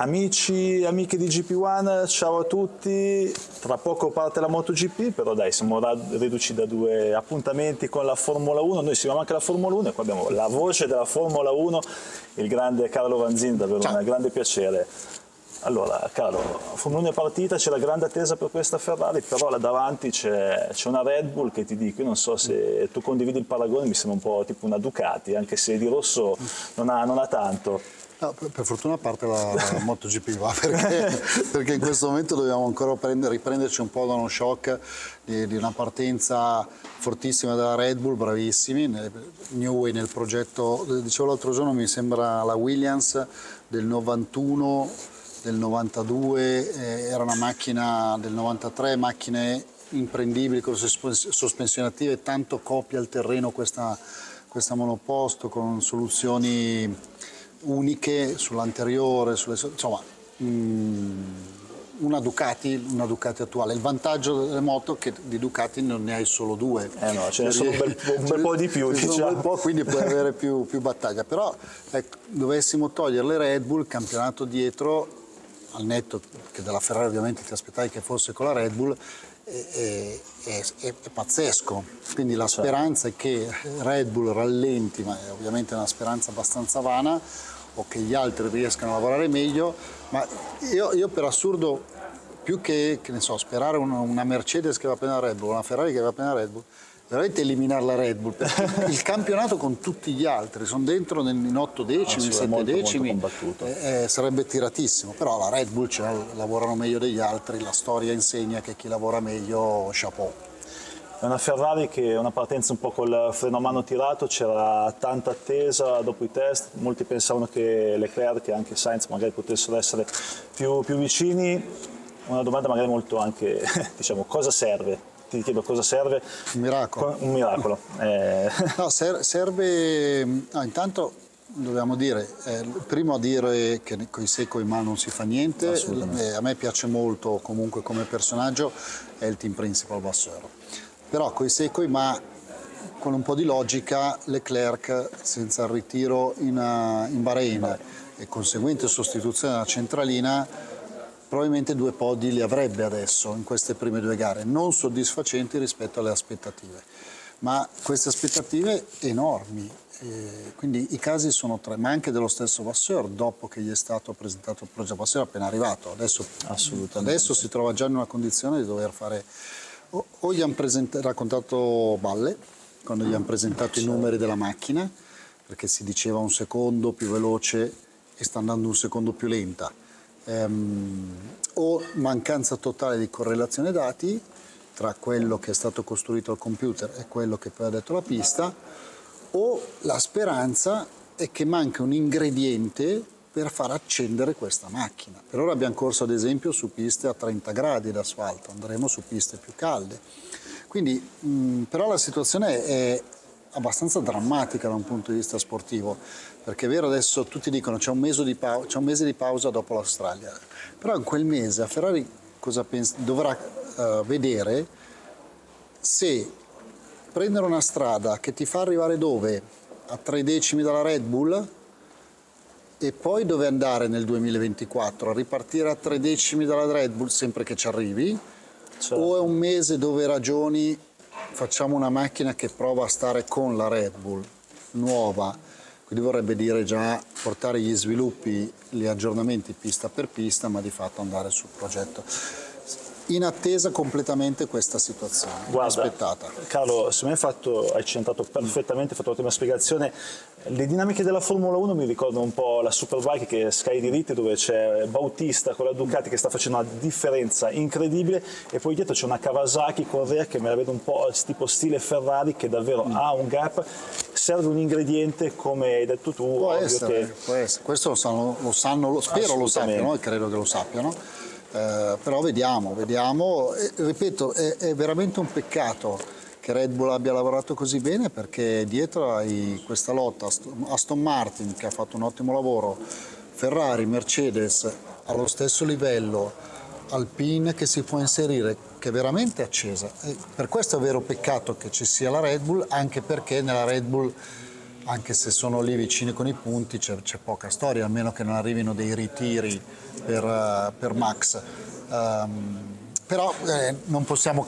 Amici, amiche di GP1, ciao a tutti. Tra poco parte la MotoGP, però dai, siamo riduci da 2 appuntamenti con la Formula 1. Noi seguiamo anche la Formula 1 e qua abbiamo la voce della Formula 1, il grande Carlo Vanzin, davvero un grande piacere. Allora, Carlo, Formula 1 è partita, c'è la grande attesa per questa Ferrari, però là davanti c'è una Red Bull che ti dico, io non so se tu condividi il paragone, mi sembra un po' tipo una Ducati, anche se di rosso non ha tanto. No, per fortuna parte la MotoGP, perché in questo momento dobbiamo ancora riprenderci un po' da uno shock di una partenza fortissima della Red Bull, bravissimi, Newey nel progetto, dicevo l'altro giorno, mi sembra la Williams del 91, del 92, era una macchina del 93, macchine imprendibili con sospensioni attive, tanto copia il terreno questa monoposto con soluzioni uniche sull'anteriore, insomma una Ducati attuale. Il vantaggio delle moto è che di Ducati non ne hai solo 2. No, ce ne sono un bel po' di più, diciamo. Un bel po', quindi puoi avere più battaglia. Però dovessimo togliere le Red Bull, il campionato dietro, al netto che della Ferrari ovviamente ti aspettavi che fosse con la Red Bull, è pazzesco, quindi la speranza è che Red Bull rallenti, ma è ovviamente una speranza abbastanza vana, o che gli altri riescano a lavorare meglio, ma io per assurdo, più che ne so, sperare una Mercedes che va appena Red Bull, una Ferrari che va appena Red Bull, veramente eliminare la Red Bull, perché il campionato con tutti gli altri sono dentro in 8 decimi, 7 decimi, sarebbe tiratissimo, però la Red Bull lavorano meglio degli altri, la storia insegna che chi lavora meglio, chapeau. È una Ferrari che è una partenza un po' col freno a mano tirato, c'era tanta attesa dopo i test, molti pensavano che Leclerc e anche Sainz magari potessero essere più vicini. Una domanda magari molto anche, diciamo, cosa serve? Ti chiedo cosa serve? Un miracolo. Un miracolo. No, serve, no, intanto dobbiamo dire, primo a dire che coi se coi ma non si fa niente, a me piace molto comunque come personaggio, è il team principal Vasseur. Però coi se coi ma, con un po' di logica, Leclerc senza il ritiro in Bahrain e conseguente sostituzione della centralina, probabilmente 2 podi li avrebbe adesso in queste prime 2 gare, non soddisfacenti rispetto alle aspettative, ma queste aspettative enormi, quindi i casi sono 3, ma anche dello stesso Vasseur dopo che gli è stato presentato il progetto. Vasseur è appena arrivato, adesso si trova già in una condizione di dover fare, o gli hanno raccontato balle quando gli hanno presentato i numeri della macchina, perché si diceva 1 secondo più veloce e sta andando 1 secondo più lenta, o mancanza totale di correlazione dati tra quello che è stato costruito al computer e quello che poi ha detto la pista, o la speranza è che manca un ingrediente per far accendere questa macchina. Per ora abbiamo corso ad esempio su piste a 30 gradi d'asfalto, andremo su piste più calde. Quindi, però la situazione è abbastanza drammatica da un punto di vista sportivo, perché è vero, adesso tutti dicono c'è un mese di pausa dopo l'Australia, però in quel mese a Ferrari dovrà vedere se prendere una strada che ti fa arrivare dove? A 3 decimi dalla Red Bull, e poi dove andare nel 2024? A ripartire a 3 decimi dalla Red Bull sempre che ci arrivi? Certo. O è un mese dove ragioni, facciamo una macchina che prova a stare con la Red Bull nuova, quindi vorrebbe dire già portare gli sviluppi, gli aggiornamenti pista per pista, ma di fatto andare sul progetto. In attesa completamente questa situazione. Guarda, aspettata. Carlo, secondo me hai centrato perfettamente, hai fatto un'ottima spiegazione. Le dinamiche della Formula 1 mi ricordano un po' la Superbike che è Sky Diritti, dove c'è Bautista con la Ducati che sta facendo una differenza incredibile, e poi dietro c'è una Kawasaki Correa che me la vedo un po' tipo stile Ferrari, che davvero ha un gap. Serve un ingrediente, come hai detto tu. Può essere. Questo lo sanno, spero lo sappiano e credo che lo sappiano. Però vediamo. Ripeto, è veramente un peccato che Red Bull abbia lavorato così bene, perché dietro hai questa lotta, Aston Martin che ha fatto un ottimo lavoro, Ferrari, Mercedes allo stesso livello, Alpine che si può inserire, che è veramente accesa. E per questo è vero peccato che ci sia la Red Bull, anche perché nella Red Bull anche se sono lì vicini con i punti c'è poca storia, almeno che non arrivino dei ritiri per Max. Però non possiamo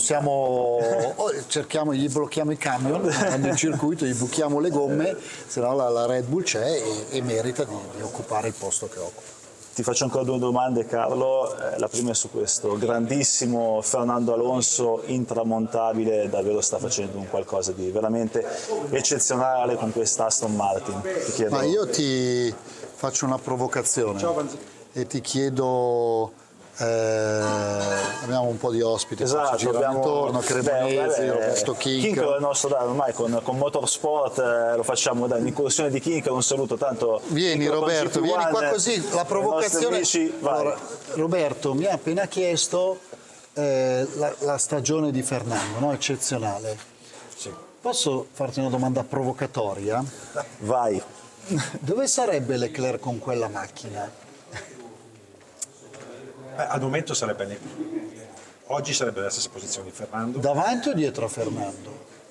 gli blocchiamo i camion, andando in circuito, gli buchiamo le gomme, se no la Red Bull c'è e merita di occupare il posto che occupa. Ti faccio ancora 2 domande, Carlo. La prima è su questo grandissimo Fernando Alonso, intramontabile, davvero sta facendo un qualcosa di veramente eccezionale con questa Aston Martin. Ti chiedo... Ma io ti faccio una provocazione. Ciao, e ti chiedo... abbiamo un po' di ospiti, esatto, abbiamo intorno, Cremonesi, Roberto Kinker è il nostro, dai, ormai con Motorsport lo facciamo, dai, un'incursione di Kinker, un saluto tanto. Vieni Roberto, vieni qua così, la provocazione. Amici, allora, Roberto mi ha appena chiesto la stagione di Fernando, no? Eccezionale. Sì. Posso farti una domanda provocatoria? Vai. Dove sarebbe Leclerc con quella macchina? Al momento oggi sarebbe nella stessa posizione di Fernando. Davanti o dietro a Fernando?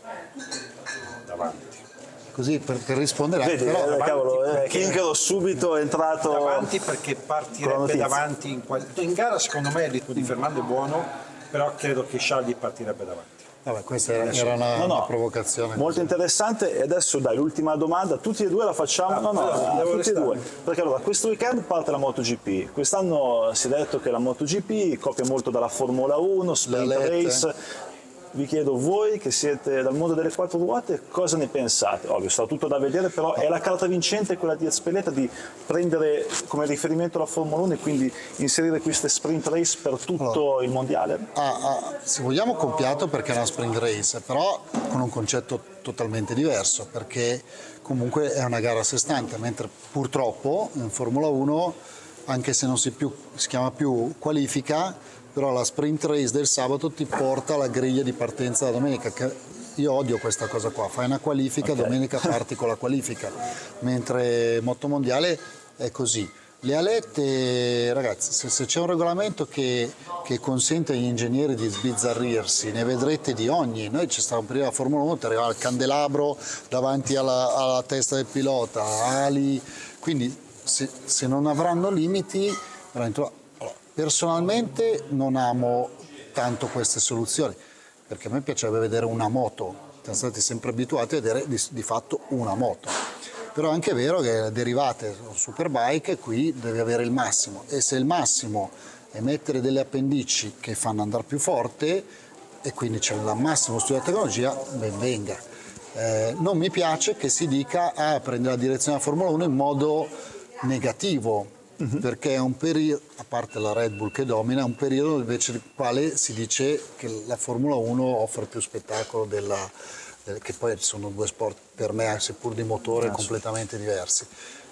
Davanti. Così per rispondere anche. Vedi, Però, cavolo, Kinker subito è entrato. Davanti perché partirebbe davanti in gara, secondo me il ritmo di Fernando è buono, però credo che Charlie partirebbe davanti. vabbè, questa era una provocazione. Molto interessante. E adesso dai, l'ultima domanda, tutti e due la facciamo? Tutti e due. Perché allora, questo weekend parte la MotoGP. Quest'anno si è detto che la MotoGP copia molto dalla Formula 1, sprint race. Vi chiedo, voi che siete dal mondo delle 4 ruote, cosa ne pensate? Ovvio, sta tutto da vedere, però è la carta vincente quella di Ezpeleta di prendere come riferimento la Formula 1 e quindi inserire queste sprint race per tutto il mondiale? Se vogliamo copiato perché è una sprint race, però con un concetto totalmente diverso, perché comunque è una gara a sé stante, mentre purtroppo in Formula 1, anche se non si chiama più qualifica, però la sprint race del sabato ti porta alla griglia di partenza la domenica, che io odio questa cosa qua, fai una qualifica, okay, domenica parti con la qualifica, mentre motomondiale è così. Le alette, ragazzi, se c'è un regolamento che consente agli ingegneri di sbizzarrirsi, ne vedrete di ogni. Noi ci stavamo prima la Formula 1, ti arrivava il candelabro davanti alla testa del pilota, ali, quindi se non avranno limiti, veramente. Personalmente non amo tanto queste soluzioni, perché a me piacerebbe vedere una moto, siamo stati sempre abituati a vedere di fatto una moto, però è anche vero che derivate superbike qui devi avere il massimo, e se il massimo è mettere delle appendici che fanno andare più forte e quindi c'è il massimo studio della tecnologia, ben venga. Non mi piace che si dica prendere la direzione della Formula 1 in modo negativo, perché è un periodo, a parte la Red Bull che domina, è un periodo invece nel quale si dice che la Formula 1 offre più spettacolo che poi sono due sport per me, seppur di motore, completamente diversi.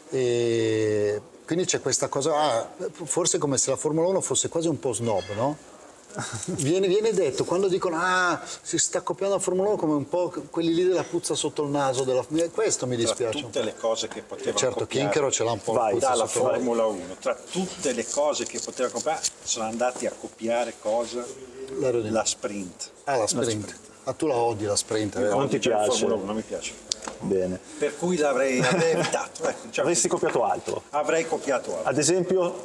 E quindi c'è questa cosa, forse come se la Formula 1 fosse quasi un po' snob, no? Viene detto quando dicono si sta copiando la Formula 1 come un po' quelli lì della puzza sotto il naso, questo mi dispiace. Tra tutte le cose che potevano certo, copiare, Kinker ce l'ha un po' dalla Formula 1, tra tutte le cose che poteva copiare sono andati a copiare cosa? La sprint. La sprint. Tu la odi la sprint, vero? Non ti piace? Formula 1 non mi piace. Bene. Per cui l'avrei evitato. Avresti copiato altro? Avrei copiato altro. Ad esempio?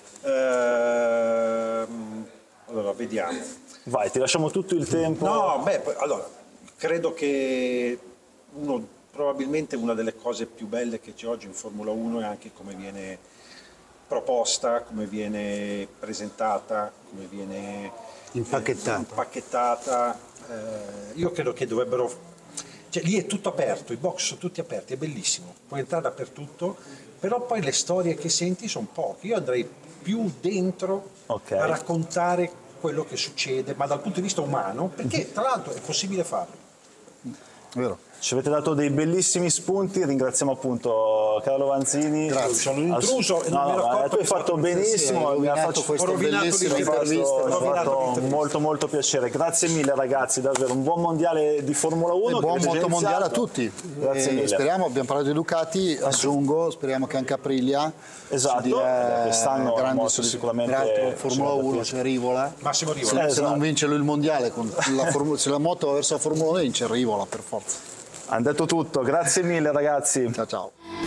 Allora, vediamo. Vai, ti lasciamo tutto il tempo. Allora, credo che probabilmente una delle cose più belle che c'è oggi in Formula 1 è anche come viene proposta, come viene presentata, come viene impacchettata. Io credo che dovrebbero... Cioè, lì è tutto aperto, i box sono tutti aperti, è bellissimo, puoi entrare dappertutto, però poi le storie che senti sono poche. Io andrei più dentro a raccontare quello che succede, ma dal punto di vista umano, perché tra l'altro è possibile farlo. Vero. Ci avete dato dei bellissimi spunti, ringraziamo appunto Carlo Vanzini. Grazie. Sono un intruso e non mi ero accorto. Tu hai fatto benissimo, mi ha fatto molto molto piacere. Grazie mille ragazzi, davvero un buon mondiale di Formula 1. E buon motomondiale a tutti. Grazie mille. Speriamo, abbiamo parlato di Ducati, aggiungo, speriamo che anche Aprilia. Esatto, quest'anno sicuramente Formula 1 c'è Rivola. Massimo Rivola. Se non vince lui il mondiale, se la moto va verso la Formula 1 vince Rivola per forza. Hanno detto tutto, grazie mille ragazzi. Ciao ciao.